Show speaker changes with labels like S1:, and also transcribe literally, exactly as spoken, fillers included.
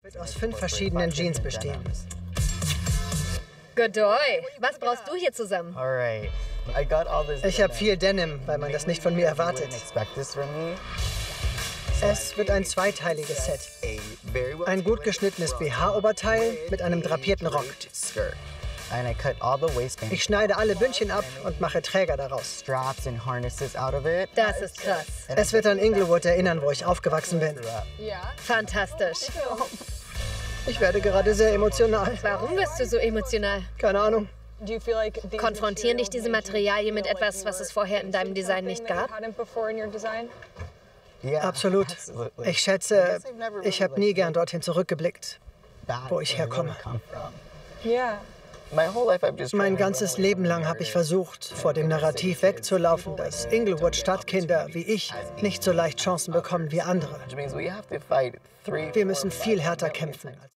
S1: Wird aus fünf verschiedenen Jeans bestehen.
S2: Godoy, was brauchst du hier zusammen?
S1: Ich habe viel Denim, weil man das nicht von mir erwartet. Es wird ein zweiteiliges Set. Ein gut geschnittenes B H-Oberteil mit einem drapierten Rock. Ich schneide alle Bündchen ab und mache Träger daraus.
S2: Das ist krass.
S1: Es wird an Inglewood erinnern, wo ich aufgewachsen bin.
S2: Fantastisch.
S1: Ich werde gerade sehr emotional.
S2: Warum wirst du so emotional?
S1: Keine Ahnung.
S2: Konfrontieren dich diese Materialien mit etwas, was es vorher in deinem Design nicht gab?
S1: Absolut. Ich schätze, ich habe nie gern dorthin zurückgeblickt, wo ich herkomme. Mein ganzes Leben lang habe ich versucht, vor dem Narrativ wegzulaufen, dass Inglewood-Stadtkinder wie ich nicht so leicht Chancen bekommen wie andere. Wir müssen viel härter kämpfen.